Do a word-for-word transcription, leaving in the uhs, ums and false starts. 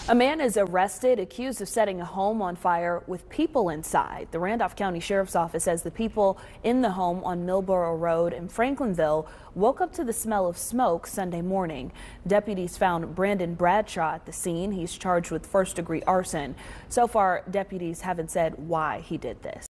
A man is arrested accused of setting a home on fire with people inside. The Randolph County Sheriff's Office says the people in the home on Millboro Road in Franklinville woke up to the smell of smoke Sunday morning. Deputies found Brandon Bradshaw at the scene. He's charged with first degree arson. So far, deputies haven't said why he did this.